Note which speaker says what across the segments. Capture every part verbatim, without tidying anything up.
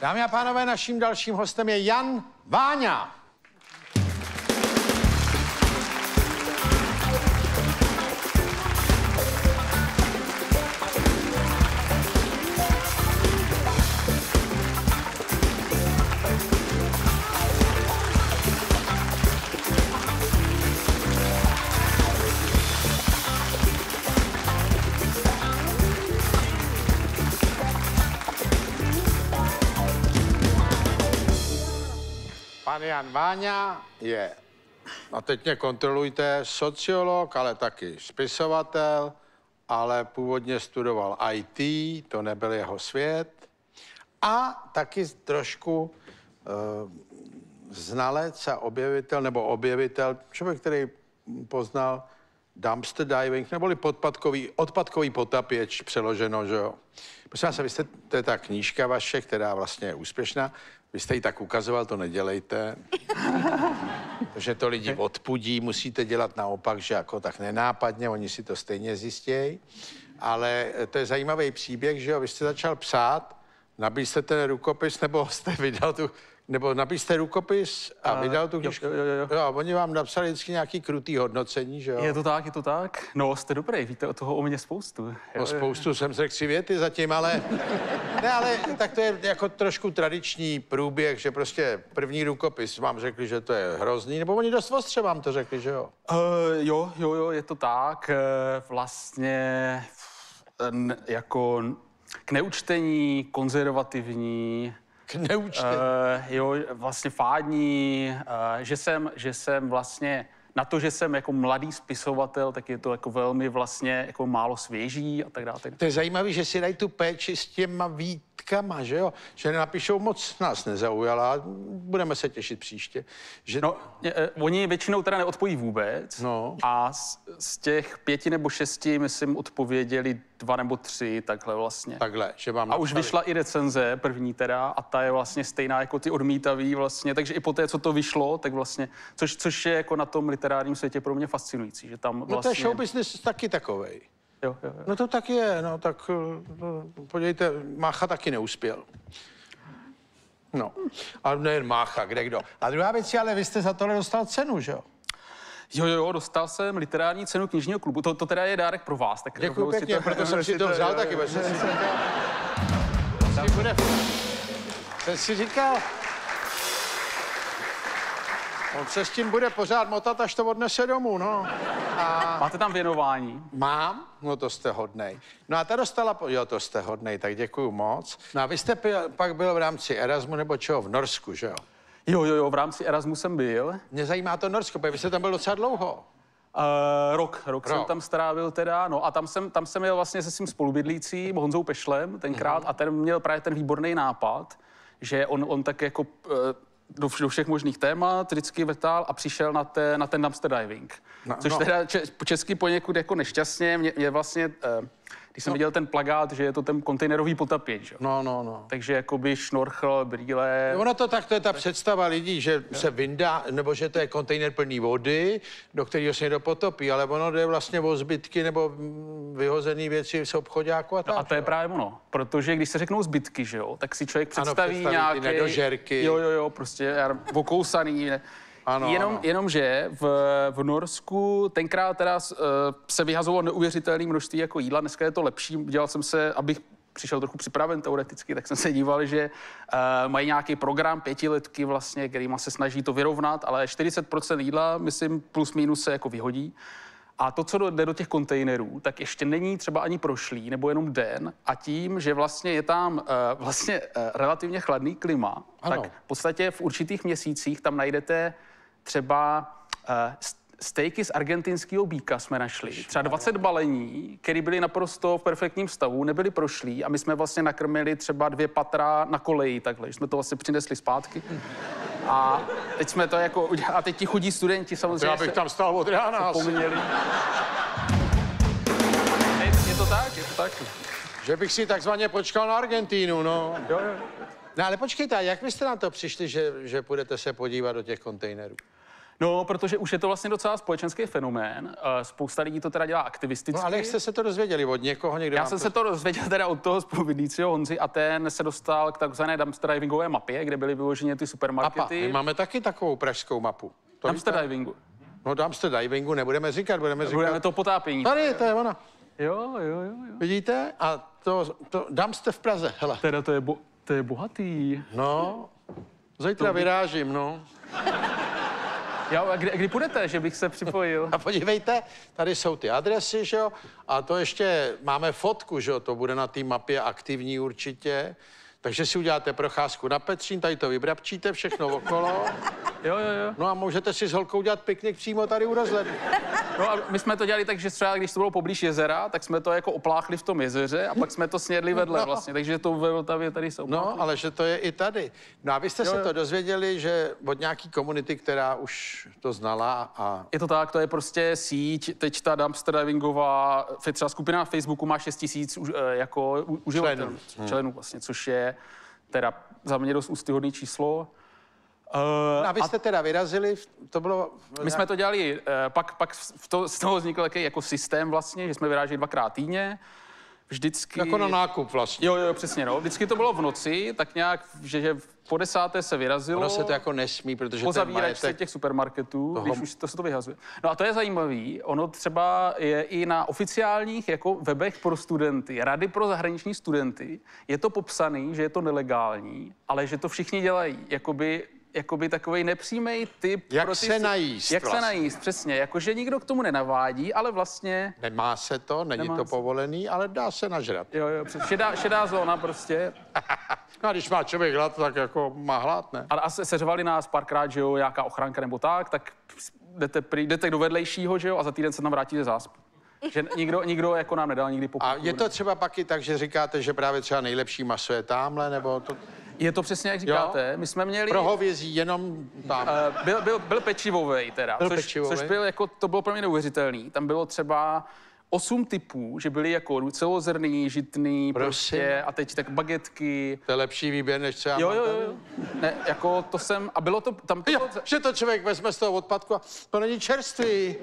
Speaker 1: Dámy a pánové, naším dalším hostem je Jan Váňa. Pan Jan Váňa je, a teď mě kontrolujte, sociolog, ale taky spisovatel, ale původně studoval í té, to nebyl jeho svět. A taky trošku uh, znalec a objevitel, nebo objevitel, člověk, který poznal dumpster diving, neboli podpadkový, odpadkový potapěč, přeloženo, že jo. Prosím vás, vy jste, to je ta knížka vaše, která vlastně je úspěšná. Vy jste ji tak ukazoval, to nedělejte. Protože to lidi odpudí, musíte dělat naopak, že jako tak nenápadně, oni si to stejně zjistějí. Ale to je zajímavý příběh, že jo, vy jste začal psát, nabil jste ten rukopis, nebo jste vydal tu, nebo nabil jste rukopis a uh, vydal tu knížku. Jo, jo, jo. Jo, a oni vám napsali vždycky nějaký krutý hodnocení, že jo?
Speaker 2: Je to tak, je to tak. No, jste dobrý, víte o toho o mě spoustu. Jo,
Speaker 1: o spoustu jo. Jsem řekl tři věty zatím, ale... Ne, ale tak to je jako trošku tradiční průběh, že prostě první rukopis vám řekli, že to je hrozný, nebo oni dost ostře vám to řekli, že jo?
Speaker 2: Uh, jo, jo, jo, je to tak. Vlastně jako k neučtení, konzervativní,
Speaker 1: K neučtení.
Speaker 2: Uh, jo, vlastně fádní, uh, že jsem, že jsem vlastně, na to, že jsem jako mladý spisovatel, tak je to jako velmi vlastně jako málo svěží a tak dále.
Speaker 1: To je zajímavé, že si dají tu péči s těma výtkama, že jo? Že napíšou moc nás nezaujala, budeme se těšit příště. Že...
Speaker 2: No, eh, oni většinou teda neodpoví vůbec
Speaker 1: no.
Speaker 2: A z, z těch pěti nebo šesti, myslím, odpověděli dva nebo tři, takhle vlastně.
Speaker 1: Takhle, že vám
Speaker 2: A už vyšla i recenze, první teda, a ta je vlastně stejná jako ty odmítavý vlastně, takže i po té, co to vyšlo, tak vlastně, což, což je jako na tom literárním světě pro mě fascinující, že tam vlastně...
Speaker 1: No to je show business taky takovej.
Speaker 2: Jo, jo, jo.
Speaker 1: No to tak je, no tak no, podívejte, Mácha taky neuspěl. No, ale nejen Mácha, kde kdo. A druhá věc je, ale vy jste za tohle dostal cenu, že jo?
Speaker 2: Jo, jo, jo, dostal jsem literární cenu knižního klubu. To, to teda je dárek pro vás. Tak
Speaker 1: děkuji pěkně,
Speaker 2: to,
Speaker 1: proto jsem si to vzal taky. Jsem si říkal, jsem si říkal, on se s tím bude pořád motat, až to odnese domů, no. A...
Speaker 2: Máte tam věnování?
Speaker 1: Mám? No to jste hodnej. No a ta dostala, jo, to jste hodnej, tak děkuju moc. No a vy jste pak byl v rámci Erasmu nebo čeho, v Norsku, že jo?
Speaker 2: Jo, jo, jo, v rámci Erasmu jsem byl.
Speaker 1: Mě zajímá to Norsko, protože vy jste tam byl docela dlouho.
Speaker 2: Uh, rok, rok, rok jsem tam strávil teda, no a tam jsem, tam jsem jel vlastně se svým spolubydlícím Honzou Pešlem tenkrát mm-hmm. a ten měl právě ten výborný nápad, že on, on tak jako... Uh, Do, do všech možných témat, vždycky vrtal a přišel na, te, na ten dumpster diving. No, což no. teda če, česky poněkud jako nešťastně, mě, mě vlastně, eh, když jsem no. viděl ten plakát, že je to ten kontejnerový potapěč.
Speaker 1: No, no, no.
Speaker 2: Takže jakoby šnorchl, brýle.
Speaker 1: Ono to tak, to je ta představa lidí, že jo. se vyndá, nebo že to je kontejner plný vody, do kterého se někdo potopí, ale ono jde vlastně o zbytky nebo vyhozené věci z obchoďáku a tak.
Speaker 2: No a to je právě ono, protože když se řeknou zbytky, že jo, tak si člověk představí,
Speaker 1: ano,
Speaker 2: nějaké...
Speaker 1: nedožerky.
Speaker 2: Jo, jo, jo, prostě okousaný, ne.
Speaker 1: Ano,
Speaker 2: Jenom,
Speaker 1: ano.
Speaker 2: Jenomže v, v Norsku tenkrát teda uh, se vyhazovalo neuvěřitelné množství jako jídla, dneska je to lepší, dělal jsem se, abych přišel trochu připraven teoreticky, tak jsem se díval, že uh, mají nějaký program pětiletky vlastně, kterýma se snaží to vyrovnat, ale čtyřicet procent jídla, myslím, plus minus se jako vyhodí. A to, co jde do těch kontejnerů, tak ještě není třeba ani prošlý, nebo jenom den. A tím, že vlastně je tam uh, vlastně uh, relativně chladný klima, ano. tak v podstatě v určitých měsících tam najdete třeba uh, stejky z argentinského býka jsme našli. Třeba dvacet balení, které byly naprosto v perfektním stavu, nebyly prošlý a my jsme vlastně nakrmili třeba dvě patra na koleji takhle, jsme to vlastně přinesli zpátky. A teď jsme to jako udělali, a teď ti chudí studenti samozřejmě
Speaker 1: já bych tam stál od rána.
Speaker 2: Poměli. Je to tak, je to tak.
Speaker 1: Že bych si takzvaně počkal na Argentínu, no.
Speaker 2: Jo, jo.
Speaker 1: No ale počkejte, jak byste na to přišli, že, že půjdete se podívat do těch kontejnerů?
Speaker 2: No, protože už je to vlastně docela společenský fenomén. Spousta lidí to teda dělá aktivisticky.
Speaker 1: No ale jak jste se to dozvěděli od někoho někde?
Speaker 2: Já jsem to... se to dozvěděl teda od toho spoluvidícího Honzy a ten se dostal k takzvané dumpster divingové mapě, kde byly vyloženě ty supermarkety.
Speaker 1: Mapa. My máme taky takovou pražskou mapu. To
Speaker 2: dumpster
Speaker 1: víte?
Speaker 2: divingu.
Speaker 1: No dumpster divingu nebudeme říkat, budeme říkat...
Speaker 2: Budeme to potápění.
Speaker 1: Tady, to je ona.
Speaker 2: Jo, jo, jo, jo.
Speaker 1: Vidíte? A to, to dumpster v Praze, hele.
Speaker 2: Teda to je, bo, to je bohatý.
Speaker 1: No, zítra to... vyrážím, no.
Speaker 2: Jo, a kdy, kdy půjdete, že bych se připojil?
Speaker 1: A podívejte, tady jsou ty adresy, že jo? A to ještě máme fotku, že jo? To bude na té mapě aktivní určitě. Takže si uděláte procházku na Petřín, tady to vybrabčíte, všechno okolo.
Speaker 2: Jo, jo, jo.
Speaker 1: No a můžete si s holkou dělat piknik přímo tady u rozhledu.
Speaker 2: No a my jsme to dělali tak, že třeba když to bylo poblíž jezera, tak jsme to jako opláchli v tom jezeře a pak jsme to snědli vedle
Speaker 1: no.
Speaker 2: vlastně, takže to ve Vltavě tady jsou.
Speaker 1: No, ale že to je i tady. No a vy jste jo, se jo. to dozvěděli, že od nějaký komunity, která už to znala a...
Speaker 2: Je to tak, to je prostě síť, teď ta dumpster divingová, třeba skupina na Facebooku má šest tisíc jako uživatelů, členů. členů vlastně, což je teda za mě dost úctyhodný číslo.
Speaker 1: Uh, no a vy jste a teda vyrazili, to bylo...
Speaker 2: My nějak... jsme to dělali, uh, pak, pak v to, z toho vznikl takový jako systém vlastně, že jsme vyráželi dvakrát týdně, vždycky...
Speaker 1: Jako na nákup vlastně.
Speaker 2: Jo, jo, přesně, no. Vždycky to bylo v noci, tak nějak, že, že po desáté se vyrazilo.
Speaker 1: Ono se to jako nesmí, protože
Speaker 2: po
Speaker 1: ten majetek...
Speaker 2: se těch supermarketů,
Speaker 1: toho...
Speaker 2: když už to se to vyhazuje. No a to je zajímavý, ono třeba je i na oficiálních jako webech pro studenty, rady pro zahraniční studenty, je to popsaný, že je to nelegální, ale že to všichni dělají, jakoby... jakoby takovej nepřímej typ...
Speaker 1: Jak
Speaker 2: pro ty,
Speaker 1: se najíst
Speaker 2: Jak
Speaker 1: vlastně.
Speaker 2: se najíst, přesně. Jakože nikdo k tomu nenavádí, ale vlastně...
Speaker 1: Nemá se to, není
Speaker 2: Nemá
Speaker 1: to
Speaker 2: se.
Speaker 1: povolený, ale dá se nažrat.
Speaker 2: Jo, jo, přesně. Šedá, šedá zóna prostě.
Speaker 1: No a když má člověk hlad, tak jako má hlad, ne?
Speaker 2: A, a se, seřvali nás párkrát, že jo, nějaká ochranka nebo tak, tak jdete, prý, jdete do vedlejšího, že jo, a za týden se tam vrátíte zásp. Že nikdo, nikdo jako nám nedal nikdy pokutu.
Speaker 1: A je to třeba pak i tak, že říkáte, že právě třeba nejlepší maso je tamhle, nebo to...
Speaker 2: Je to přesně, jak říkáte. Jo? My jsme měli...
Speaker 1: Pro hovězí jenom tam.
Speaker 2: Uh, byl, byl, byl pečivovej teda,
Speaker 1: byl
Speaker 2: což,
Speaker 1: pečivovej.
Speaker 2: což byl jako, to bylo pro mě neuvěřitelný. Tam bylo třeba osm typů, že byly jako celozrnný, žitný, prostě, a teď tak bagetky.
Speaker 1: To je lepší výběr, než třeba...
Speaker 2: Jo, jo, jo. Ne, jako to jsem, a bylo to, tam to
Speaker 1: jo,
Speaker 2: bylo...
Speaker 1: že to člověk vezme z toho odpadku a to není čerstvý.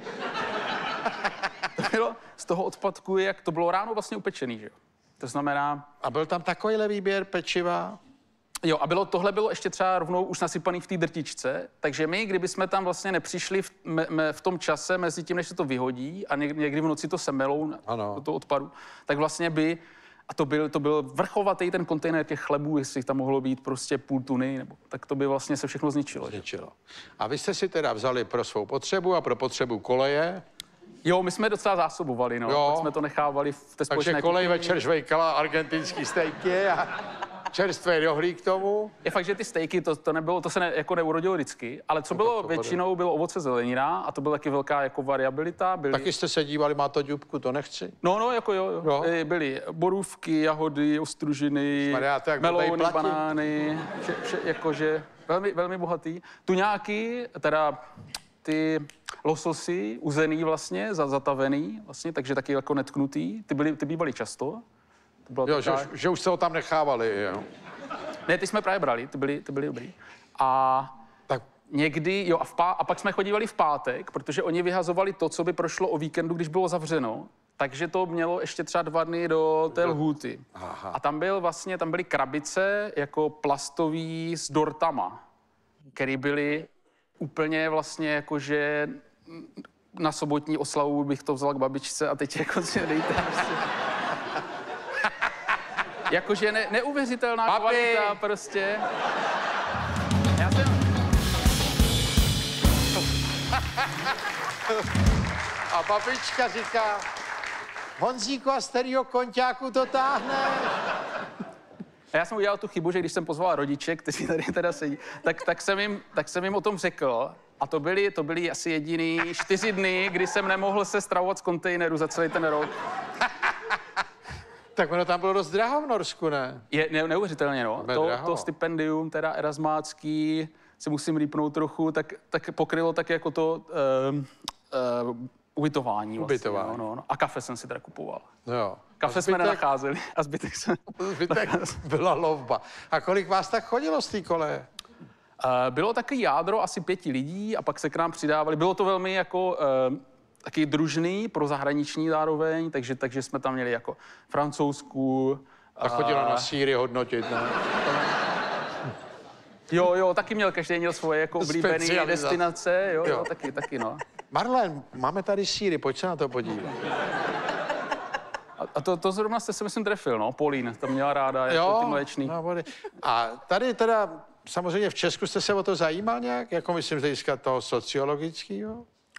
Speaker 2: To bylo, z toho odpadku, jak to bylo ráno vlastně upečený, že jo. To znamená...
Speaker 1: A byl tam takovýhle výběr pečiva?
Speaker 2: Jo, a bylo, tohle bylo ještě třeba rovnou už nasypaný v té drtičce, takže my, kdyby jsme tam vlastně nepřišli v, me, me, v tom čase mezi tím, než se to vyhodí a někdy, někdy v noci to semelou do toho odpadu, tak vlastně by, a to byl, to byl vrchovatý ten kontejner těch chlebů, jestli tam mohlo být prostě půl tuny, nebo, tak to by vlastně se všechno zničilo.
Speaker 1: Zničilo. A vy jste si teda vzali pro svou potřebu a pro potřebu koleje?
Speaker 2: Jo, my jsme docela zásobovali, no. Jo. Tak jsme to nechávali v té společné...
Speaker 1: Takže kolej večer žvejkala argentinský stejky a čerstvý rohlík k tomu.
Speaker 2: Je fakt, že ty stejky, to, to nebylo, to se ne, jako neurodilo vždycky, ale co no, bylo většinou, bylo ovoce zelenina a to byla taky velká jako variabilita. Byly...
Speaker 1: Taky jste se dívali, má to ďubku, to nechci.
Speaker 2: No, no, jako jo, jo.
Speaker 1: jo.
Speaker 2: Byly borůvky, jahody, ostružiny, melouny, banány, vše, vše, jakože velmi, velmi bohatý. Tuňáky, teda ty lososy, uzený vlastně, zatavený vlastně, takže taky jako netknutý, ty, byly, ty bývaly často.
Speaker 1: Jo, taková... že, už, že už se ho tam nechávali, jo.
Speaker 2: Ne, ty jsme právě brali, ty byly, ty byly dobrý. A tak někdy, jo, a, v pá... a pak jsme chodívali v pátek, protože oni vyhazovali to, co by prošlo o víkendu, když bylo zavřeno, takže to mělo ještě třeba dva dny do té lhůty. Aha. A tam byl vlastně, tam byly krabice jako plastový s dortama, které byly úplně vlastně jakože na sobotní oslavu bych to vzal k babičce a teď jako si dejte. Jakože ne, neuvěřitelná
Speaker 1: Papi.
Speaker 2: kvalita prostě. Já jsem...
Speaker 1: A babička říká, Honzíku, a z kterýho konťáku to táhne?
Speaker 2: A já jsem udělal tu chybu, že když jsem pozval rodiče, kteří tady teda sedí, tak, tak, jsem jim, tak jsem jim o tom řekl. A to byly, to byly asi jediný čtyři dny, kdy jsem nemohl se stravovat z kontejneru za celý ten rok.
Speaker 1: Tak ono tam bylo dost draho v Norsku, ne?
Speaker 2: Je ne, neuvěřitelně, no. To, to stipendium, teda erasmácký, si musím rýpnout trochu, tak, tak pokrylo tak jako to uh, uh, ubytování. Vlastně,
Speaker 1: ubytování.
Speaker 2: No, no, no. A kafe jsem si teda kupoval.
Speaker 1: Jo.
Speaker 2: Kafe zbytek, jsme nenacházeli a zbytek jsem...
Speaker 1: Zbytek byla lovba. A kolik vás tak chodilo z té koleje?
Speaker 2: Bylo taky jádro asi pěti lidí a pak se k nám přidávali. Bylo to velmi jako taky družný pro zahraniční zároveň, takže, takže jsme tam měli jako francouzskou.
Speaker 1: A chodila na síry hodnotit, ne?
Speaker 2: Jo, jo, taky měl, každý měl svoje jako oblíbené destinace, jo, jo, jo, taky, taky, no.
Speaker 1: Marlen, máme tady síry, pojď se na to podívat.
Speaker 2: A, a to, to zrovna jste se, myslím, trefil, no, Polín, tam měla ráda, jako ty mléčný.
Speaker 1: No, a tady teda, samozřejmě v Česku jste se o to zajímal nějak, jako myslím, z hlediska toho sociologického?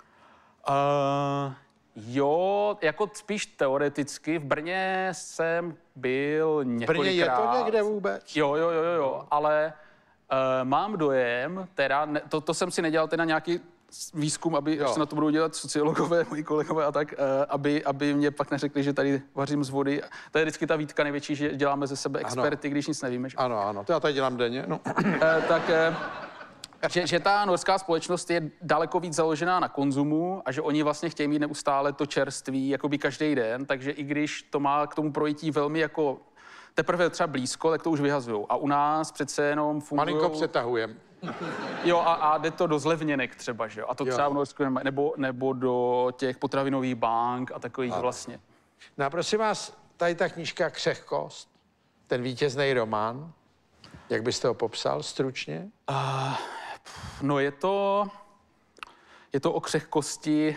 Speaker 2: Uh, jo, jako spíš teoreticky. V Brně jsem byl několikrát. V Brně
Speaker 1: je to někde vůbec?
Speaker 2: Jo, jo, jo, jo, ale uh, mám dojem, teda, ne, to, to jsem si nedělal teda nějaký výzkum, aby jo. se na to budou dělat sociologové, moji kolegové a tak, uh, aby, aby mě pak neřekli, že tady vařím z vody. To je vždycky ta výtka největší, že děláme ze sebe experty, ano. když nic nevíme. Že?
Speaker 1: Ano, ano, to já tady dělám denně. No.
Speaker 2: Uh, tak... Uh, Že, že ta norská společnost je daleko víc založená na konzumu a že oni vlastně chtějí mít neustále to čerství, jakoby každý den, takže i když to má k tomu projití velmi jako teprve třeba blízko, tak to už vyhazujou. A u nás přece jenom fungují...
Speaker 1: Malinko přetahujem.
Speaker 2: Jo, a, a jde to do zlevněnek třeba, že jo? A to jo. třeba v Norsku nebo, nebo do těch potravinových bank a takových a. vlastně.
Speaker 1: No a prosím vás, tady ta knížka Křehkost, ten vítězný román, jak byste ho popsal stručně?
Speaker 2: Uh... No je to, je to o křehkosti,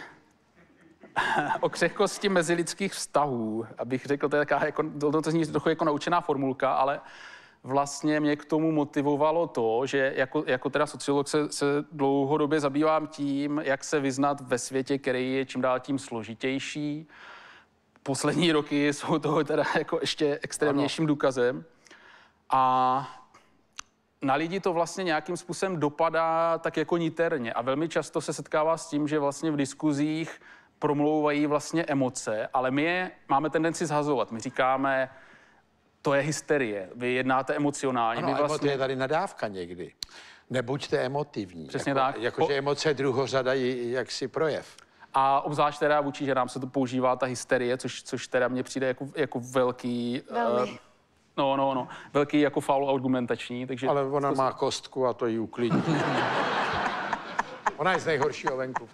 Speaker 2: o křehkosti mezilidských vztahů, abych řekl, to je taková, jako, to, to zní trochu jako naučená formulka, ale vlastně mě k tomu motivovalo to, že jako, jako teda sociolog se, se dlouhodobě zabývám tím, jak se vyznat ve světě, který je čím dál tím složitější. Poslední roky jsou toho teda jako ještě extrémnějším ano. důkazem. A na lidi to vlastně nějakým způsobem dopadá tak jako niterně a velmi často se setkává s tím, že vlastně v diskuzích promlouvají vlastně emoce, ale my je máme tendenci zhazovat. My říkáme, to je hysterie, vy jednáte emocionálně.
Speaker 1: Ano,
Speaker 2: vlastně...
Speaker 1: je tady nadávka někdy. Nebuďte emotivní.
Speaker 2: Přesně
Speaker 1: jako,
Speaker 2: tak.
Speaker 1: Jakože po... emoce je druhořada jaksi projev.
Speaker 2: A obzvlášť teda vůči ženám se to používá ta hysterie, což, což teda mně přijde jako, jako velký...
Speaker 3: Velmi. Uh,
Speaker 2: No, no, no. Velký jako faul argumentační, takže...
Speaker 1: Ale ona má se... kostku a to jí uklidní. Ona je z nejhoršího venku.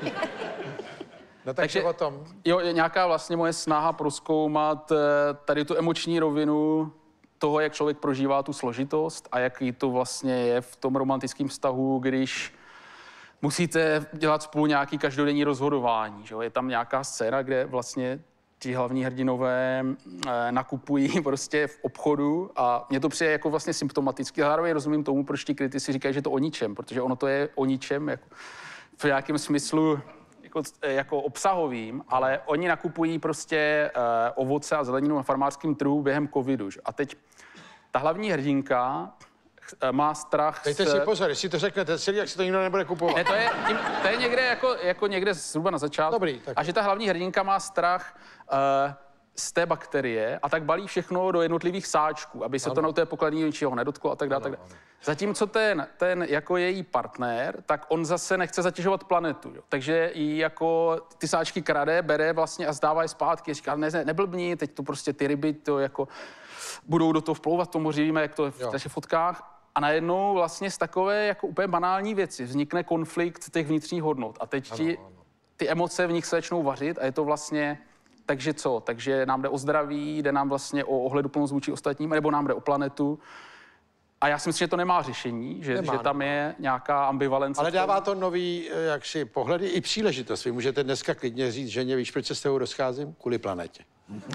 Speaker 1: No takže o tom.
Speaker 2: Jo, je nějaká vlastně moje snaha prozkoumat tady tu emoční rovinu toho, jak člověk prožívá tu složitost a jaký to vlastně je v tom romantickém vztahu, když musíte dělat spolu nějaký každodenní rozhodování. Že? Je tam nějaká scéna, kde vlastně ti hlavní hrdinové e, nakupují prostě v obchodu a mně to přijde jako vlastně symptomaticky. Zároveň rozumím tomu, proč ti kritici říkají, že to o ničem, protože ono to je o ničem jako v nějakém smyslu jako, jako obsahovým, ale oni nakupují prostě e, ovoce a zeleninu na farmářském trhu během covidu. Že? A teď ta hlavní hrdinka má strach.
Speaker 1: Dejte
Speaker 2: z...
Speaker 1: si pozor, jestli to řeknete celý, jak se to nikdo nebude kupovat.
Speaker 2: Ne, to je, tím, to je někde jako, jako někde zhruba na začátku.
Speaker 1: Dobrý, tak...
Speaker 2: A že ta hlavní hrdinka má strach uh, z té bakterie a tak balí všechno do jednotlivých sáčků, aby se ano. to na té pokladní ničeho nedotklo a tak dále. Tak zatímco ten, ten jako její partner, tak on zase nechce zatěžovat planetu. Jo. Takže jí jako ty sáčky krade, bere vlastně a zdává je zpátky. Říká, ne, ne, neblbni, teď to prostě ty ryby to jako budou do toho vplouvat, to moři, víme, jak to je v těch fotkách. A najednou vlastně z takové jako úplně banální věci vznikne konflikt těch vnitřních hodnot. A teď ti, ty emoce v nich se začnou vařit a je to vlastně, takže co? Takže nám jde o zdraví, jde nám vlastně o ohleduplnost vůči ostatním, nebo nám jde o planetu. A já si myslím, že to nemá řešení, že, nemá, že tam je nějaká ambivalence.
Speaker 1: Ale dává to nový jaksi pohledy i příležitost. Vy můžete dneska klidně říct ženě, víš, proč se s tebou rozcházím? Kvůli planetě.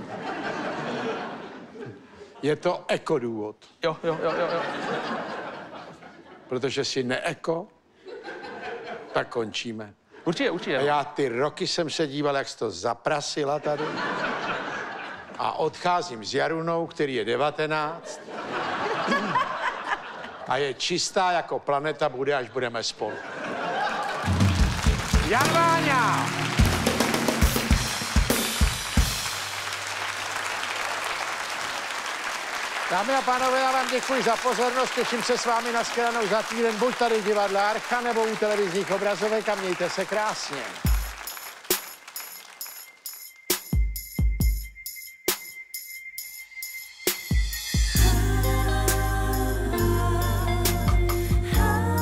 Speaker 1: Je to ekodůvod.
Speaker 2: Jo, jo, jo, jo, jo.
Speaker 1: Protože si neeko, tak končíme.
Speaker 2: Určitě, určitě.
Speaker 1: A já ty roky jsem se díval, jak jsi to zaprasila tady. A odcházím s Jarunou, který je devatenáct. A je čistá jako planeta bude, až budeme spolu. Jan Váňa! Dámy a pánové, já vám děkuji za pozornost, těším se s vámi na shledanou za týden, buď tady v divadle Archa, nebo u televizních obrazovek a mějte se krásně.
Speaker 4: Ah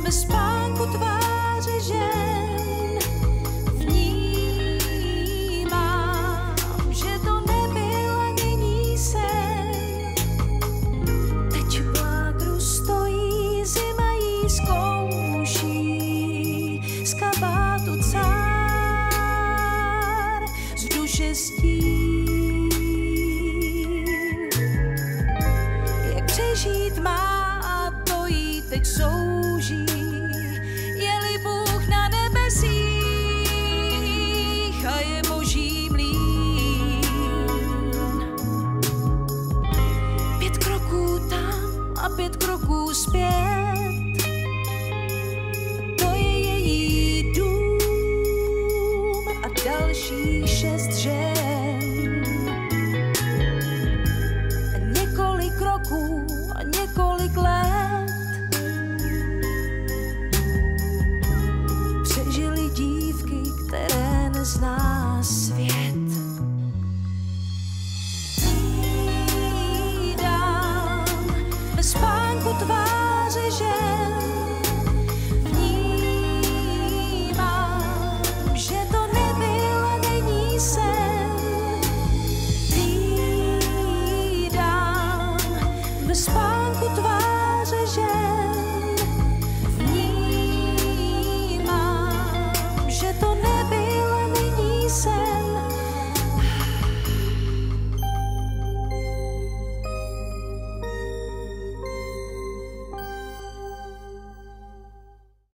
Speaker 3: ve spánku tváře žen. Vnímám, že to nebyl a není sen. Teď v lágru stojí, zima jí zkouší, z kabátu cár, z duše stín. Jak přežít má a to jí teď jsou